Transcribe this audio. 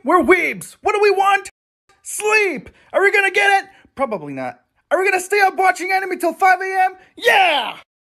We're Weebs. What do we want? Sleep. Are we gonna get it? Probably not. Are we gonna stay up watching anime till 5 a.m.? Yeah!